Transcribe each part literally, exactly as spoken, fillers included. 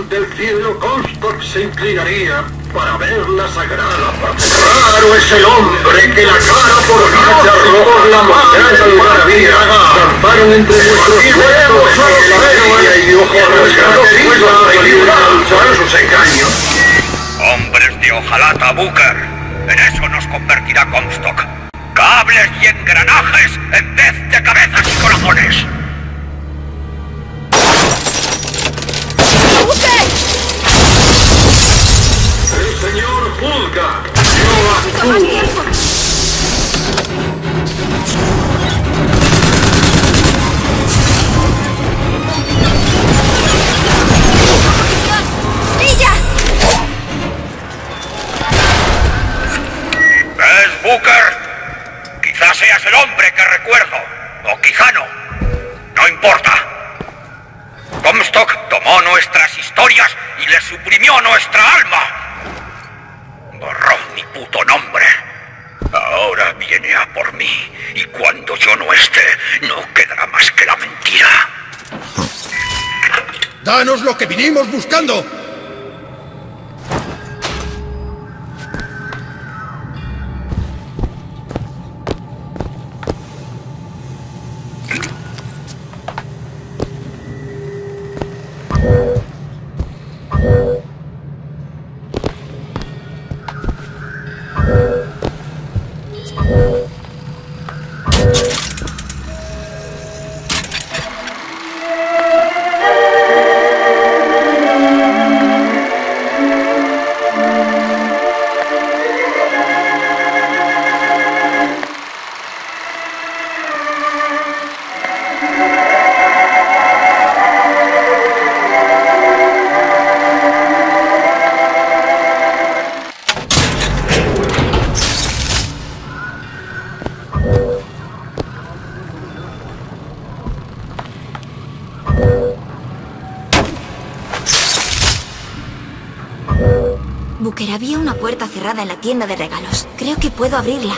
del cielo, Comstock se inclinaría para ver la sagrada procesión. Raro es el hombre que la cara por hacha por la montaña de maravilla danzaron entre nuestros huevos a la y ojos rasgados y luchar sus engaños. Hombres de hojalata, Booker. En eso nos convertirá Comstock. Cables y engranajes en vez de cabezas y corazones. El señor Pulga, yo actúo. ¡Ella! ¿Ves, Booker? Quizás seas el hombre que recuerdo, o quizá no. No importa. Comstock tomó nuestras historias y le suprimió nuestra alma. Borró mi puto nombre. Ahora viene a por mí, y cuando yo no esté, no quedará más que la mentira. ¡Danos lo que vinimos buscando! Booker, había una puerta cerrada en la tienda de regalos. Creo que puedo abrirla.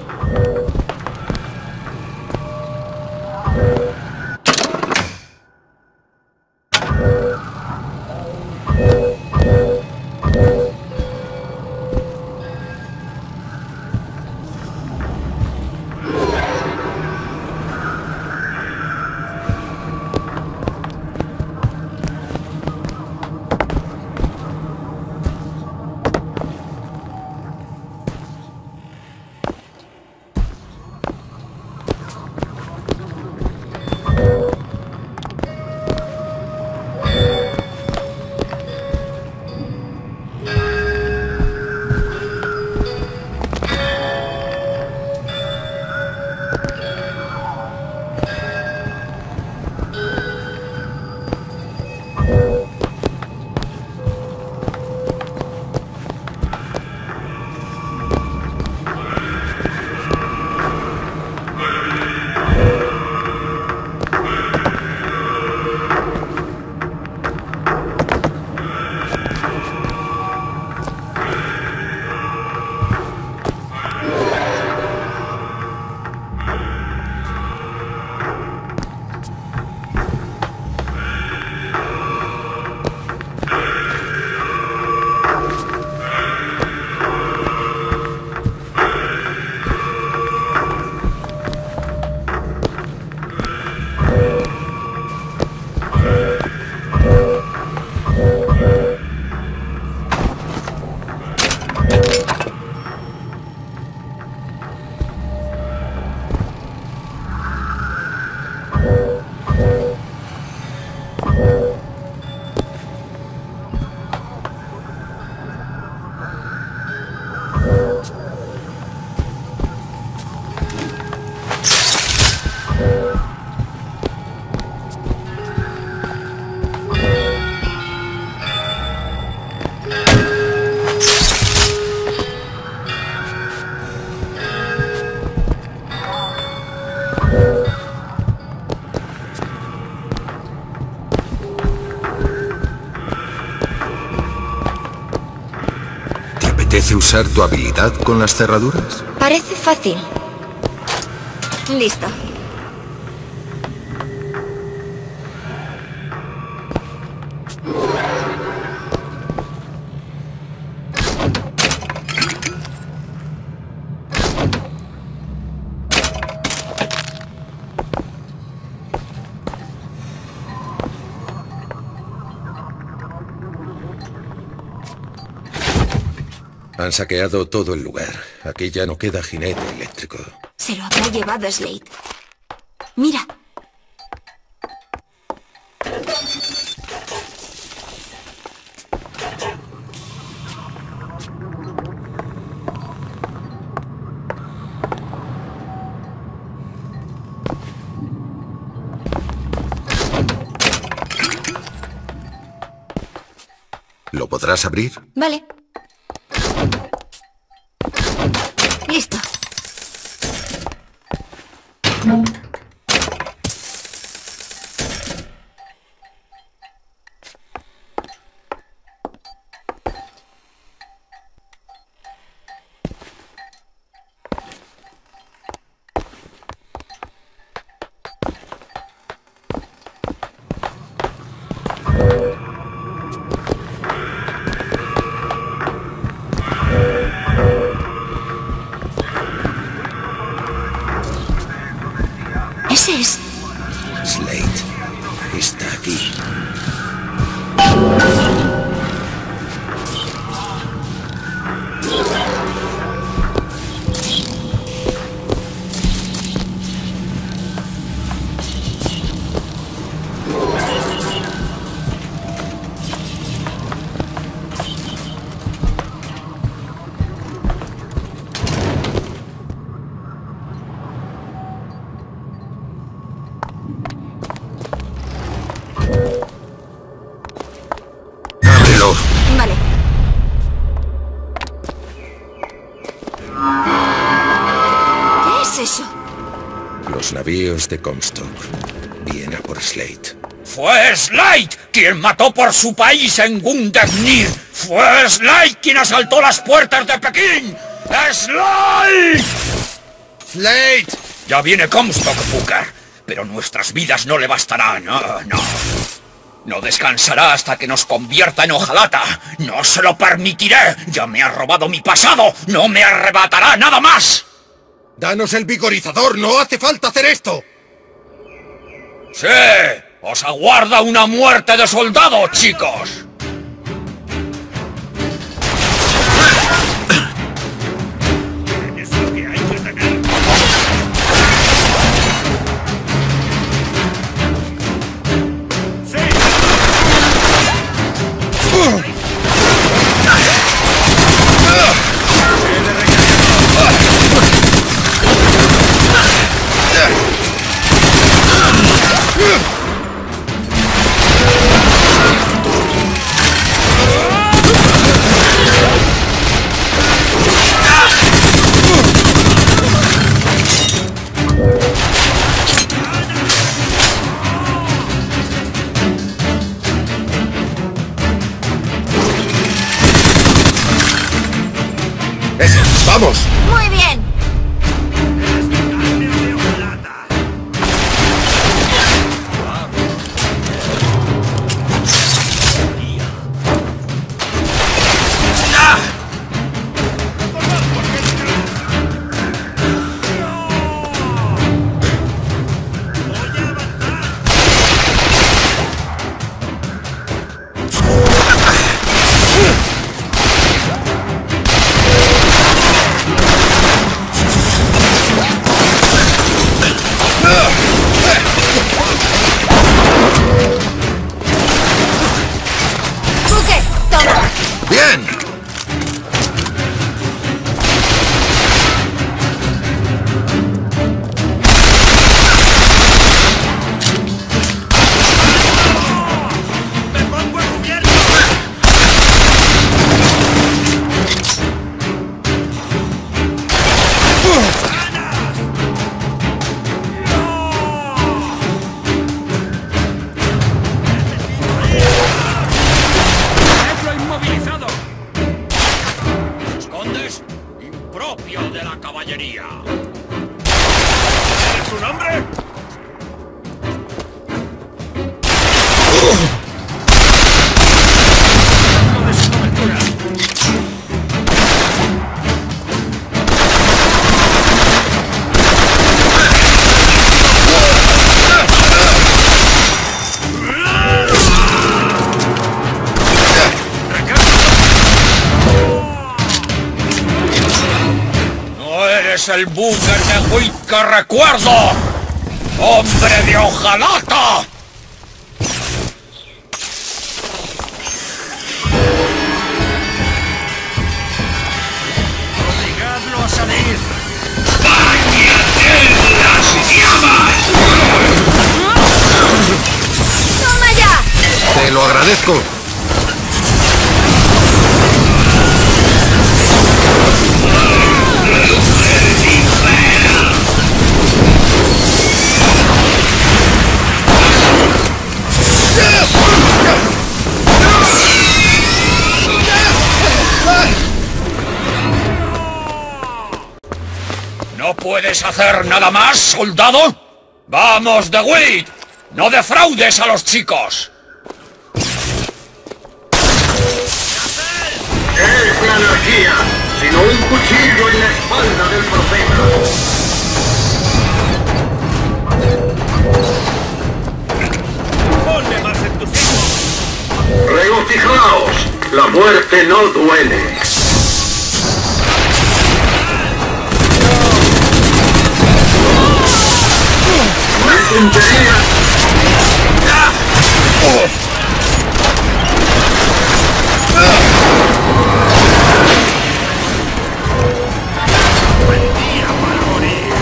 ¿Te apetece usar tu habilidad con las cerraduras? Parece fácil. Listo. Han saqueado todo el lugar. Aquí ya no queda jinete eléctrico. Se lo habrá llevado Slade. Mira. ¿Lo podrás abrir? Vale. Listo. Ese es... Slade está aquí. Ábrelo. Vale. ¿Qué es eso? Los navíos de Comstock. Viene a por Slade. Fue Slade quien mató por su país en Gundegnir. Fue Slade quien asaltó las puertas de Pekín. ¡Slade! ¡Slade! Ya viene Comstock, Booker. Pero nuestras vidas no le bastarán. No, no. No descansará hasta que nos convierta en hojalata. No se lo permitiré. Ya me ha robado mi pasado. No me arrebatará nada más. ¡Danos el vigorizador! ¡No hace falta hacer esto! Sí. Os aguarda una muerte de soldado, chicos. Es lo que hay que tener. ¡Eso! ¡Vamos! Muy bien. Booker, toma. ¡Bien! ¡Lo inmovilizado! ¿Los condes? Impropio de la caballería. ¿Es su nombre? el Booker de Witt que recuerdo! ¡Hombre de hojalata! ¡Obligadlo a salir! ¡Váyate las llamas! ¡Toma ya! Te lo agradezco. ¿No puedes hacer nada más, soldado? ¡Vamos, de Witt! ¡No defraudes a los chicos! ¿Qué es la anarquía? Sino un cuchillo en la espalda del profeta. ¡Ponle más entusiasmo! Regocijaos, la muerte no duele. ¡No hay puntería! ¡Buen día para morir!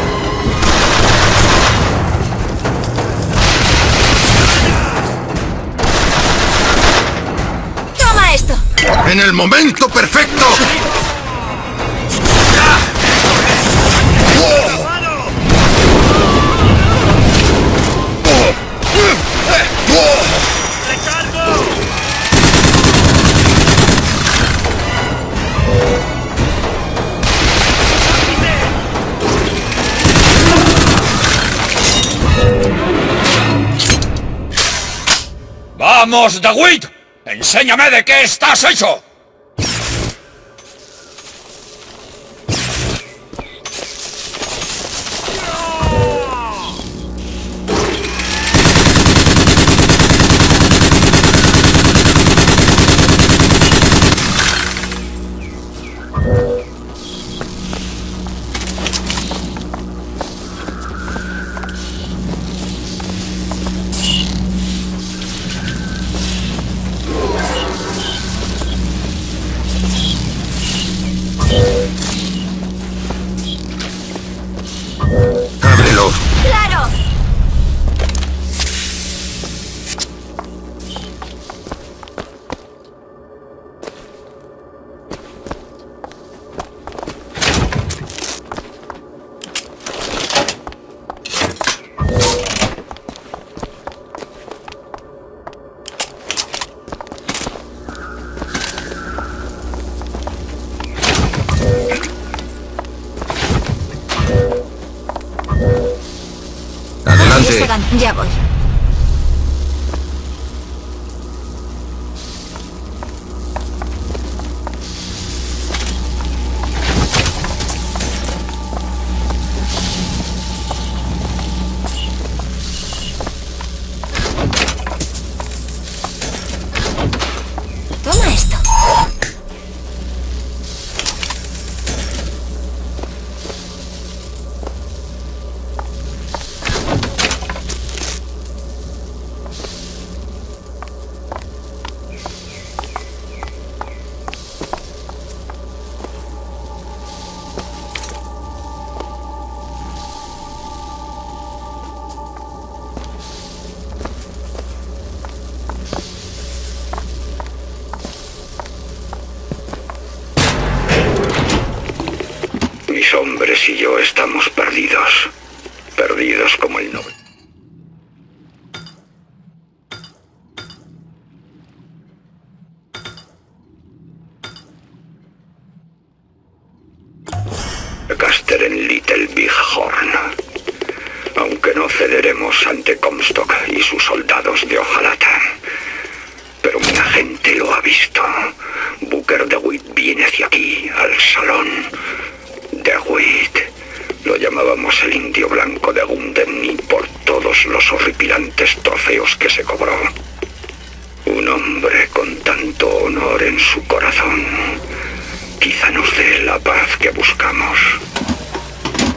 ¡Toma esto! ¡En el momento perfecto! ¡Recargo! ¡Vamos, de Witt! ¡Enséñame de qué estás hecho! ¡Ábrelo! ¡Claro! Adelante. Sagan, ya voy. Toma esto. Mis hombres y yo estamos perdidos. Perdidos como el noble. Caster en Little Big Horn. Aunque no cederemos ante Comstock y sus soldados de hojalata. Pero mi agente lo ha visto. Booker DeWitt viene hacia aquí, al salón. DeWitt. Lo llamábamos el indio blanco de Gundenny por todos los horripilantes trofeos que se cobró. Un hombre con tanto honor en su corazón. Quizá nos dé la paz que buscamos.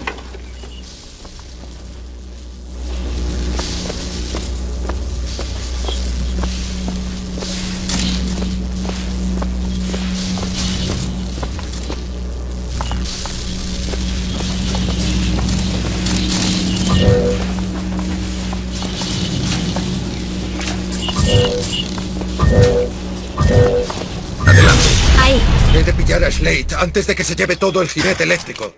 Slade, antes de que se lleve todo el jinete eléctrico.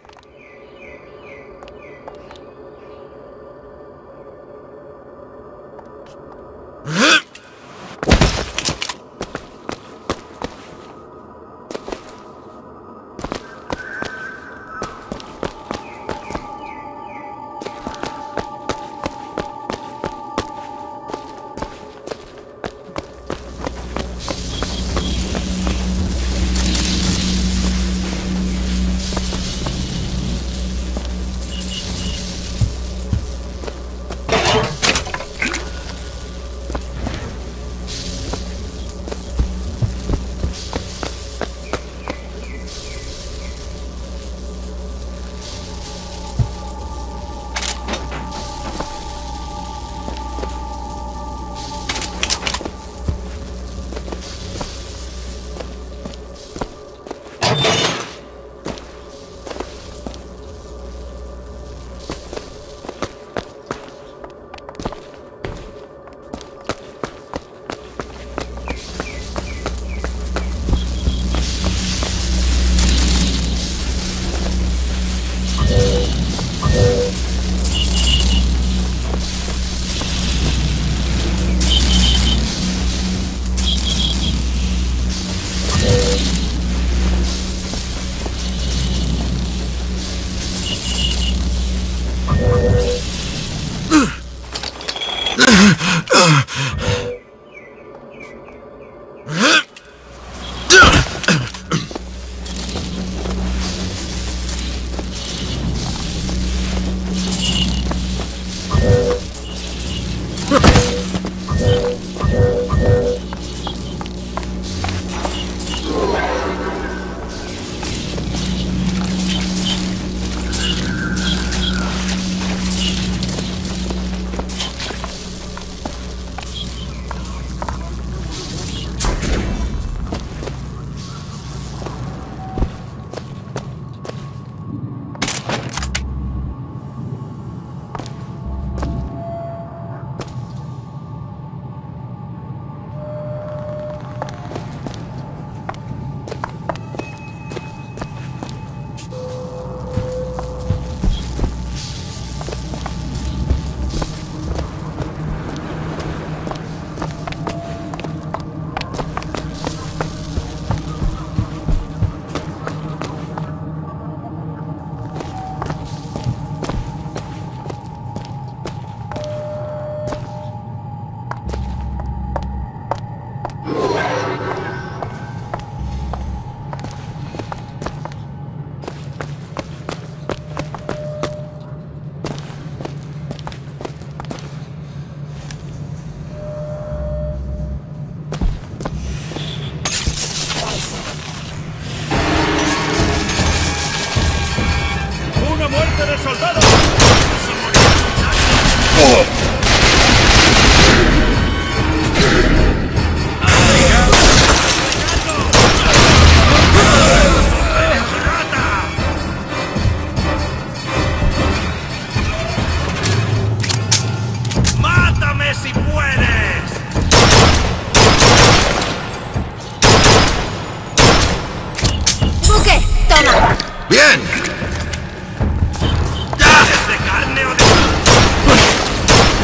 ¡Bien! ¿Es de carne o de...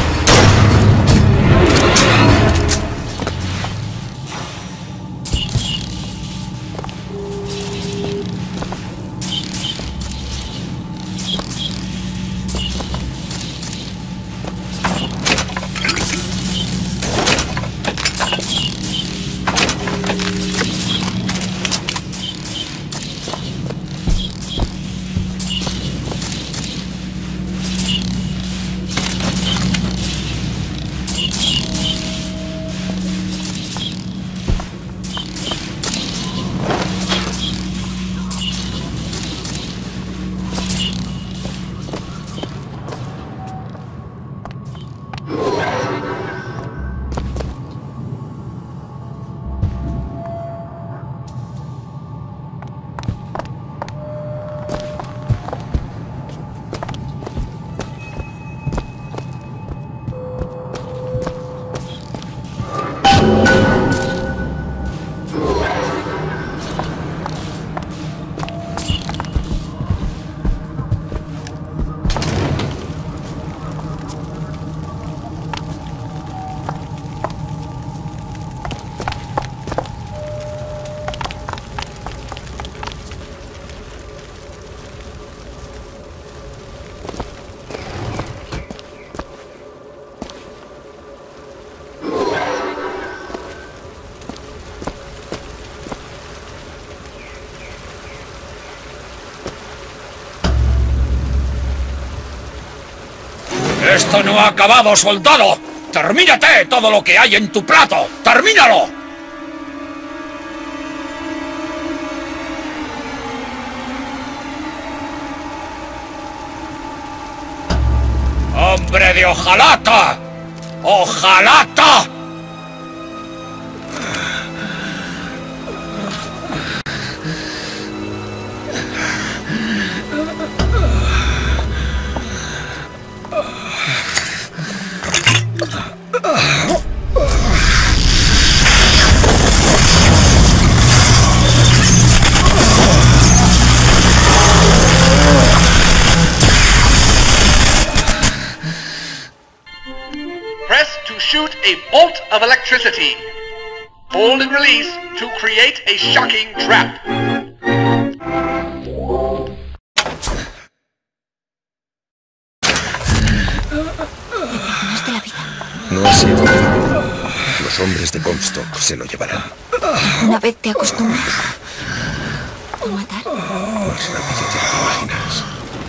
Esto no ha acabado, soldado. ¡Termínate todo lo que hay en tu plato! ¡Termínalo! ¡Hombre de hojalata! ¡Hojalata! Press to shoot a bolt of electricity. Hold and release to create a shocking trap. Nos de la vida. No ha sido duro. Los hombres de Comstock se lo llevarán. Una vez te acostumbras a matar. Más rápido de lo que imaginas.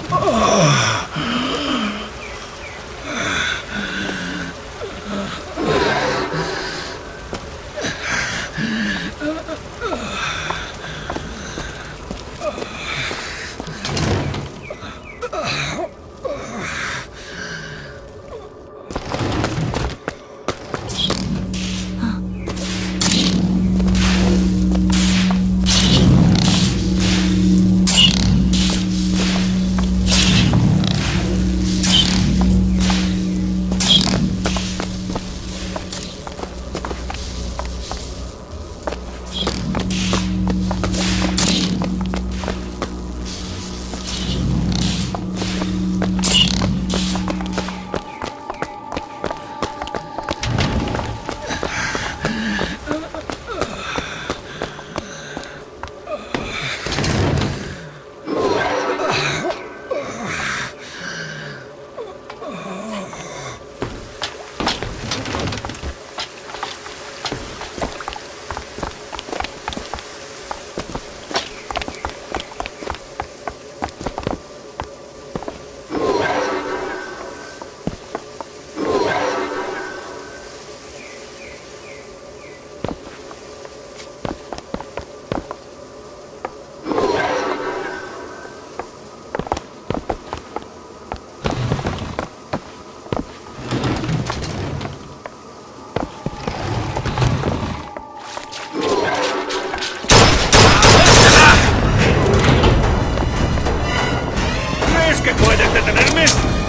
¿Que puedes detenerme?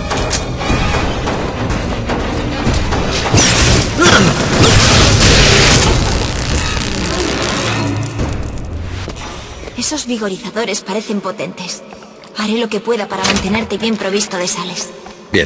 Esos vigorizadores parecen potentes. Haré lo que pueda para mantenerte bien provisto de sales. Bien.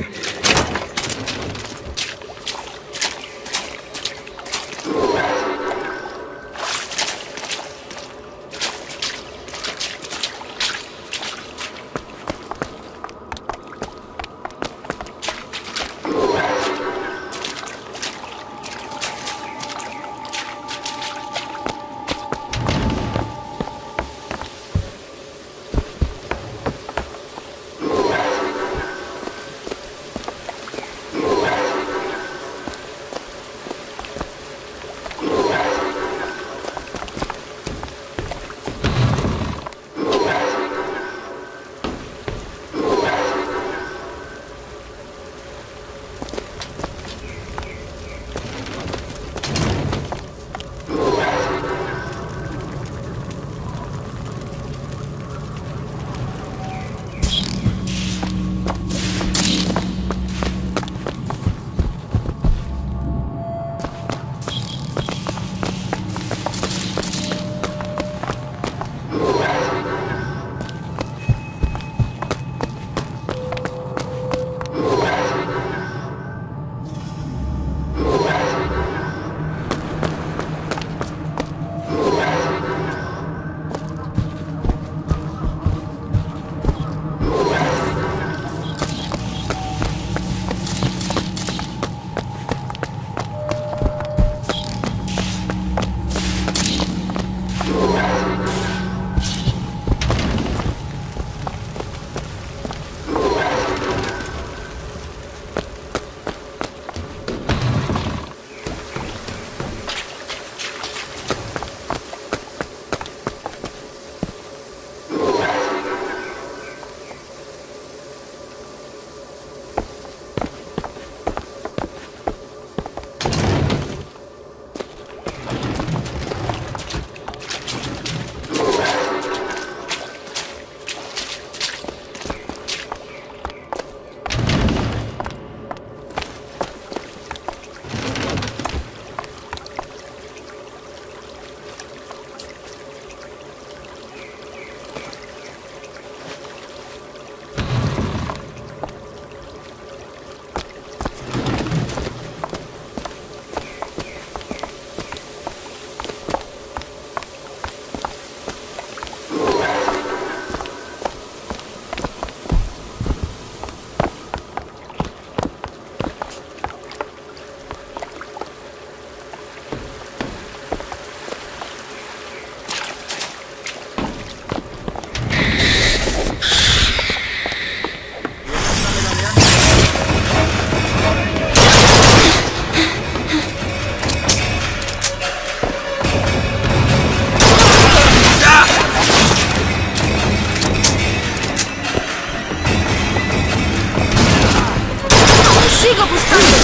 ¡Sigo buscando!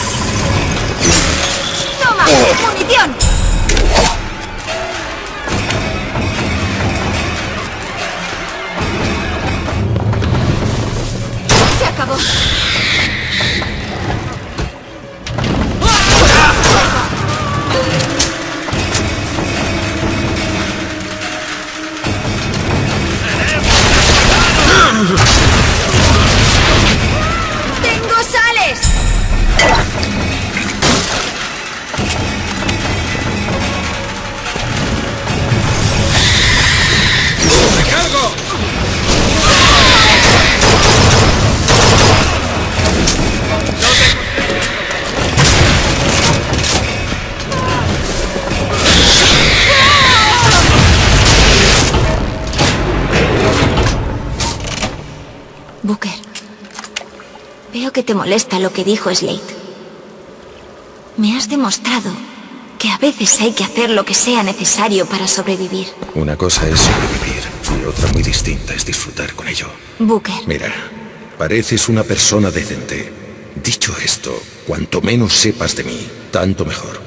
¡Toma! ¡Munición! Se acabó. ¡Tengo sales! ¡Recargo! Booker, veo que te molesta lo que dijo Slade. Me has demostrado que a veces hay que hacer lo que sea necesario para sobrevivir. Una cosa es sobrevivir y otra muy distinta es disfrutar con ello. Booker. Mira, pareces una persona decente. Dicho esto, cuanto menos sepas de mí, tanto mejor.